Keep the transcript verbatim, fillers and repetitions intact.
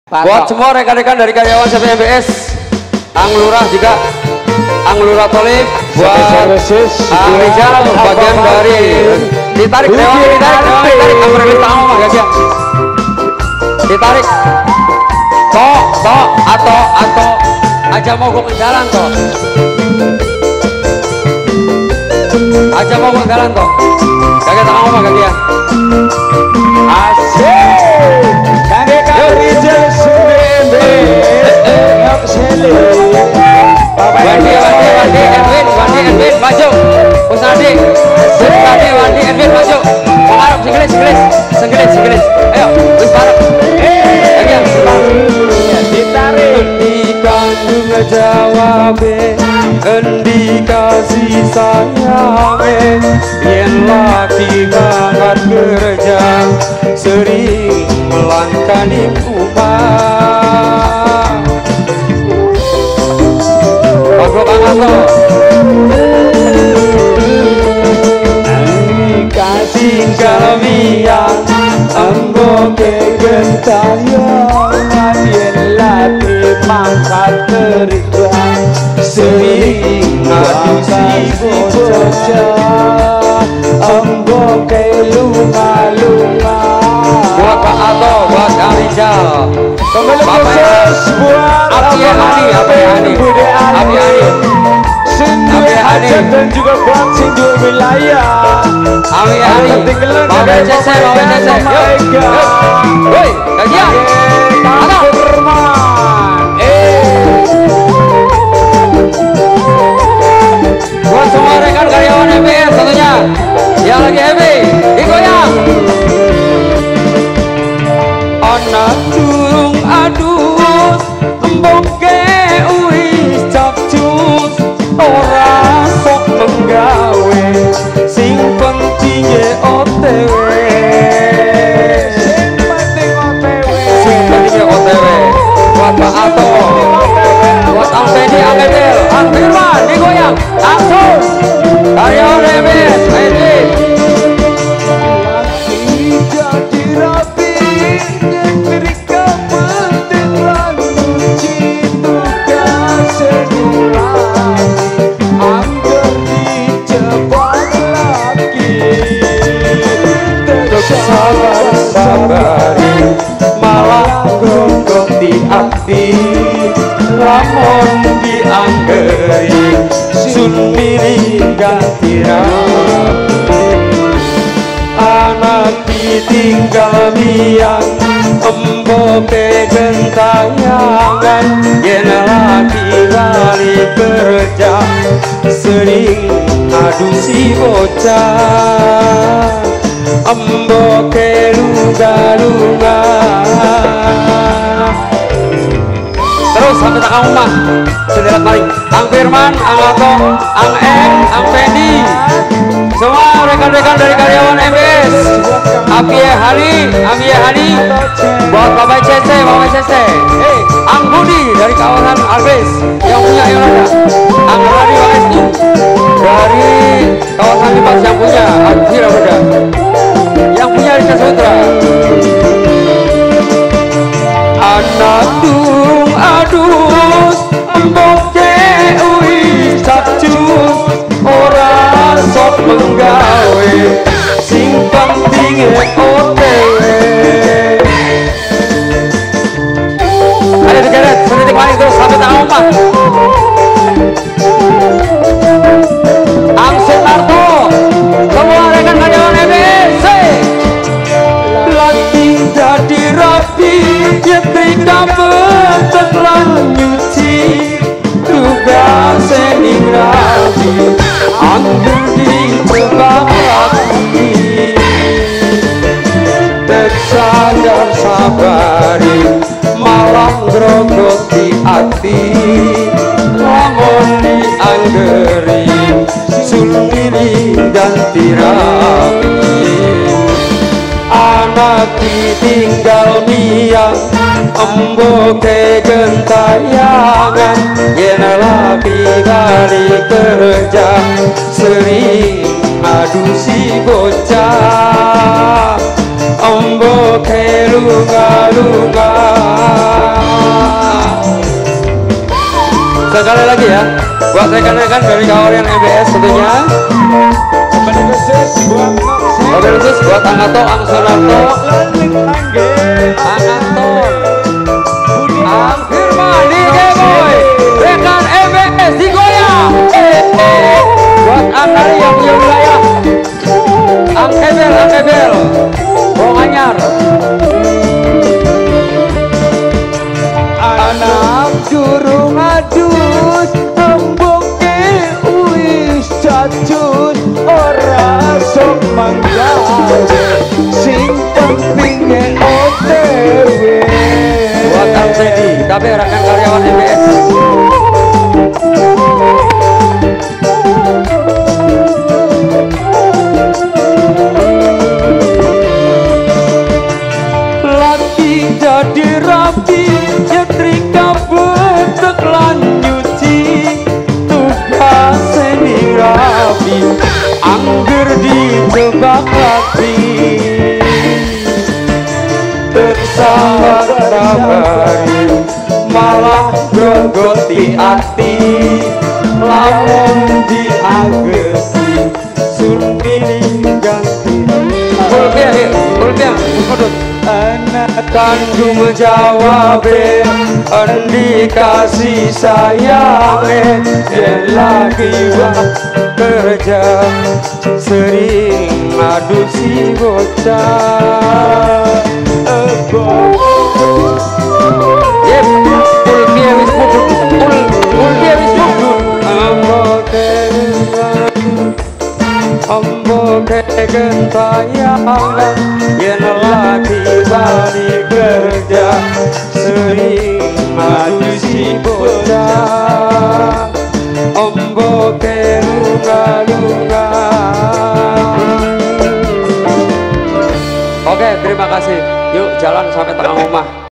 Buat semua rekan-rekan dari karyawan C P M B S, Ang Lurah juga, Ang Lurah Tolib, buat Ang Rizal, bagian dari ditarik, rewan ditarik, rewan ditarik, Ang Relis tahu mah gak ditarik, toh, toh, atau, atau, aja mau gue ke jalan toh, aja mau gue ke jalan toh, kakek tahu mah gak dia, asik, kakek Rizal Wandi, Wandi, Wandi, Edwin, Wandi, Edwin, maju. Usadi, Usadi, Wandi, Edwin, maju. Pengarap, singgelis, singgelis, singgelis, singgelis. Ayo, wis bareng. Lagi yang ditarik. Dikandung jawabe, endi kasih sayange, yen laki banget kerja, sering melangkani rumah. Bagus banget kasih kalian ambo kegentayan yen latih mangkat kerja sering ngadu si bocah ambo kelunga-lunga. Buat Pak Ato, buat Kang Rizal, kembali khusus buat Abi Hani, Abi Hani, Abi Hani, Sindu Hajat dan juga buat Sindu Wilayah. Abi Hani, Bawa C C, Bawa C C, yuk, woi, kajian, Ato, buat semua rekan karyawan M B S tentunya, yang lagi happy, digoyang. Anak durung adus emboke wis capcus ora sok menggawe sing penting ye O T W Sing penting O T W sing penting ye O T W buat Pak Ato, buat Ang Teddy, Ang Edel, Ang Firman, digoyang langsung karyawan M B S, Edwin. jadi rapi mereka penting lalu cinta sebulan angker dicepat lagi sabar-sabari malah gonggong di hati lamun dianggeri sun milih ganti rapi anak ditinggal biang emboke gentayangan yen lagi lali kerja sering adu si bocah emboke lunga-lunga. Terus sampai tak kamu mah sederat balik Ang Firman, Ang Ato, Ang Eng, Ang Fendi, semua rekan-rekan dari karyawan M B S, Abi Hani, Abi Hani, buat Bapak C C, Bapak C C, hey, Ang Budi dari kawasan Albis yang punya Yolanda, Ang Radi Waestu dari kawasan Lipas yang punya Adhira Muda, yang punya Risa Sutra. Anak durung adus emboke wis capcus ora sok menggawe sing penting O T W. Ada digeret sedetik manis terus sampai tak omah. Ang Sunarto, semua rekan karyawan M B S, latih jadi rapi nyetrika beteran nyuci tugas sening rapi anggur dijebak lagi tersadar sabari malah grogoti hati lamun dianggeri sulmili ganti rapi anak ditinggal biang emboke gentayangan yen laki kali kerja sering adu si bocah emboke lunga-lunga. lagi ya buat rekan-rekan dari kawanan M B S tentunya. Kembali khusus buat Oke khusus buat Angato, Ang Sunarto, Angato, Ang Firman di Geboy, rekan M B S di Goya. Buat Ang Nari yang punya wilayah, Ang Ebel, Ang Ebel, Bong Anyar. anak durung adus embuke wis cacus ora sok manggawe sing penting O T W. Buat Ang Teddy, tapi rekan karyawan M B S. Lagi jadi rapi nyetrika bentuk lan nyuci tugas seni rapi angger dijebak hati tersalah kabari malah grogoti ati lamun diagesi surpini ganti Ulpiah, ulpiah, ulpiah. anak kandung jawab endi kasih sayang yen lagi wah kerja sering adu si bocah Yep, ulpiah wis mudun, ul, ulpiah wis mudun. ambo ambo kegentayangan yen lagi balik kerja sering madu si bocah ambo kelunga-lunga. Oke, terima kasih. Yuk jalan sampai tengah rumah.